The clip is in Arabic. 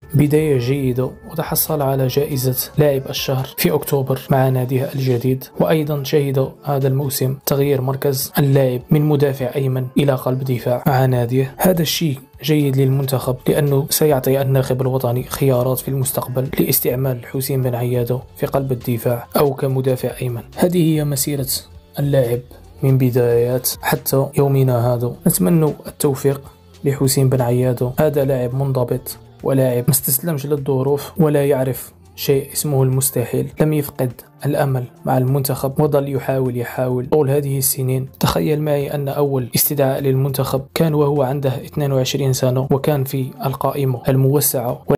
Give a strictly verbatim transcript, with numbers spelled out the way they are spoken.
بداية جيدة، وتحصل على جائزة لاعب الشهر في أكتوبر مع ناديه الجديد. وأيضا شهد هذا الموسم تغيير مركز اللاعب من مدافع أيمن إلى قلب دفاع مع ناديه. هذا الشيء جيد للمنتخب لأنه سيعطي الناخب الوطني خيارات في المستقبل لاستعمال حسين بن عيادة في قلب الدفاع أو كمدافع أيمن. هذه هي مسيرة اللاعب من بدايات حتى يومنا هذا. نتمنى التوفيق لحسين بن عيادة. هذا لاعب منضبط ولاعب ما استسلمش للظروف ولا يعرف شيء اسمه المستحيل. لم يفقد الأمل مع المنتخب وظل يحاول يحاول طول هذه السنين. تخيل معي أن أول استدعاء للمنتخب كان وهو عنده اثنين وعشرين سنة وكان في القائمة الموسعة.